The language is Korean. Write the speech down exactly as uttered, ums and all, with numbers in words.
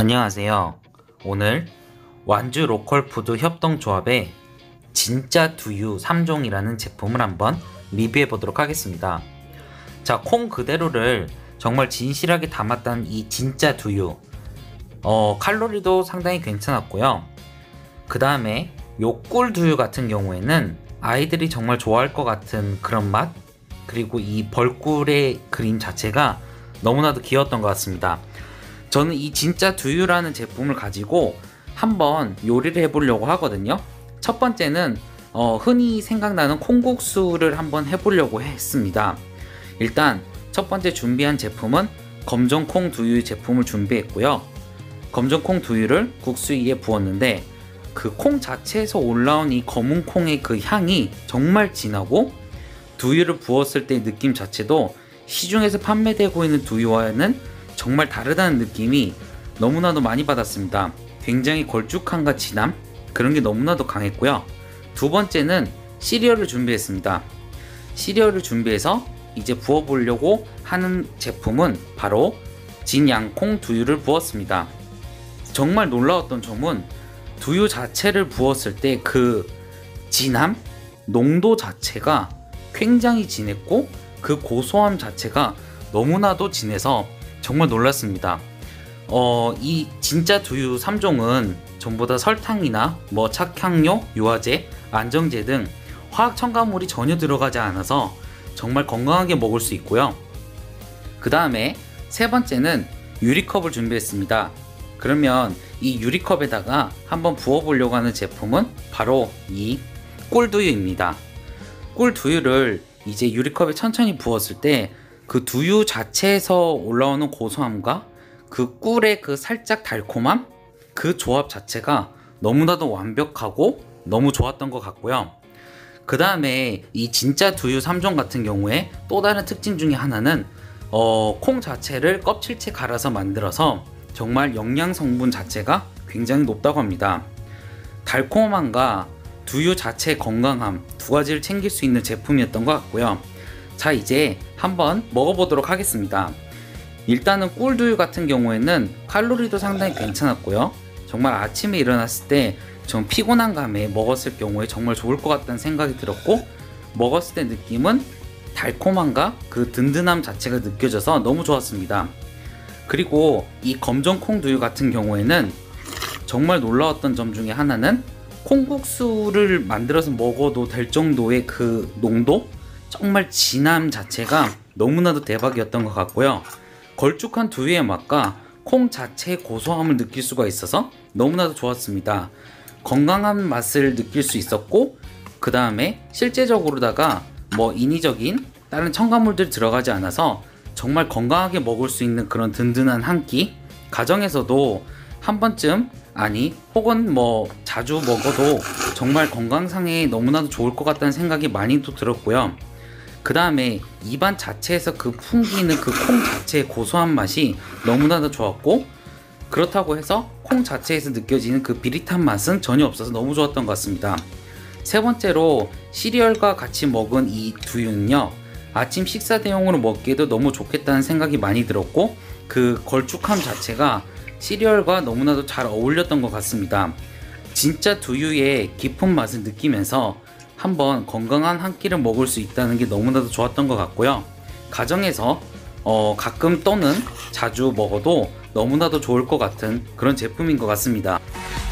안녕하세요. 오늘 완주 로컬푸드 협동조합의 진짜 두유 삼 종이라는 제품을 한번 리뷰해 보도록 하겠습니다. 자, 콩 그대로를 정말 진실하게 담았다는 이 진짜 두유, 어, 칼로리도 상당히 괜찮았고요. 그 다음에 요 꿀 두유 같은 경우에는 아이들이 정말 좋아할 것 같은 그런 맛, 그리고 이 벌꿀의 그림 자체가 너무나도 귀여웠던 것 같습니다. 저는 이 진짜 두유라는 제품을 가지고 한번 요리를 해보려고 하거든요. 첫 번째는 어, 흔히 생각나는 콩국수를 한번 해보려고 했습니다. 일단 첫 번째 준비한 제품은 검정콩 두유 제품을 준비했고요. 검정콩 두유를 국수 위에 부었는데 그 콩 자체에서 올라온 이 검은 콩의 그 향이 정말 진하고, 두유를 부었을 때의 느낌 자체도 시중에서 판매되고 있는 두유와는 정말 다르다는 느낌이 너무나도 많이 받았습니다. 굉장히 걸쭉함과 진함, 그런 게 너무나도 강했고요. 두 번째는 시리얼을 준비했습니다. 시리얼을 준비해서 이제 부어보려고 하는 제품은 바로 진양콩 두유를 부었습니다. 정말 놀라웠던 점은 두유 자체를 부었을 때 그 진함, 농도 자체가 굉장히 진했고 그 고소함 자체가 너무나도 진해서 정말 놀랐습니다. 어, 이 진짜 두유 삼 종은 전부 다 설탕이나 뭐 착향료, 유화제, 안정제 등 화학 첨가물이 전혀 들어가지 않아서 정말 건강하게 먹을 수 있고요. 그 다음에 세 번째는 유리컵을 준비했습니다. 그러면 이 유리컵에다가 한번 부어보려고 하는 제품은 바로 이 꿀두유입니다. 꿀두유를 이제 유리컵에 천천히 부었을 때 그 두유 자체에서 올라오는 고소함과 그 꿀의 그 살짝 달콤함, 그 조합 자체가 너무나도 완벽하고 너무 좋았던 것 같고요. 그 다음에 이 진짜 두유 삼 종 같은 경우에 또 다른 특징 중에 하나는 어, 콩 자체를 껍질째 갈아서 만들어서 정말 영양 성분 자체가 굉장히 높다고 합니다. 달콤함과 두유 자체의 건강함 두 가지를 챙길 수 있는 제품이었던 것 같고요. 자, 이제 한번 먹어보도록 하겠습니다. 일단은 꿀두유 같은 경우에는 칼로리도 상당히 괜찮았고요. 정말 아침에 일어났을 때 좀 피곤한 감에 먹었을 경우에 정말 좋을 것 같다는 생각이 들었고, 먹었을 때 느낌은 달콤함과 그 든든함 자체가 느껴져서 너무 좋았습니다. 그리고 이 검정콩 두유 같은 경우에는 정말 놀라웠던 점 중에 하나는 콩국수를 만들어서 먹어도 될 정도의 그 농도, 정말 진함 자체가 너무나도 대박이었던 것 같고요. 걸쭉한 두유의 맛과 콩 자체의 고소함을 느낄 수가 있어서 너무나도 좋았습니다. 건강한 맛을 느낄 수 있었고, 그 다음에 실제적으로다가 뭐 인위적인 다른 첨가물들이 들어가지 않아서 정말 건강하게 먹을 수 있는 그런 든든한 한 끼, 가정에서도 한 번쯤, 아니 혹은 뭐 자주 먹어도 정말 건강상에 너무나도 좋을 것 같다는 생각이 많이 또 들었고요. 그 다음에 입안 자체에서 그 풍기는 그 콩 자체의 고소한 맛이 너무나도 좋았고, 그렇다고 해서 콩 자체에서 느껴지는 그 비릿한 맛은 전혀 없어서 너무 좋았던 것 같습니다. 세 번째로 시리얼과 같이 먹은 이 두유는요, 아침 식사 대용으로 먹기에도 너무 좋겠다는 생각이 많이 들었고, 그 걸쭉함 자체가 시리얼과 너무나도 잘 어울렸던 것 같습니다. 진짜 두유의 깊은 맛을 느끼면서 한번 건강한 한 끼를 먹을 수 있다는 게 너무나도 좋았던 것 같고요. 가정에서 어, 가끔 또는 자주 먹어도 너무나도 좋을 것 같은 그런 제품인 것 같습니다.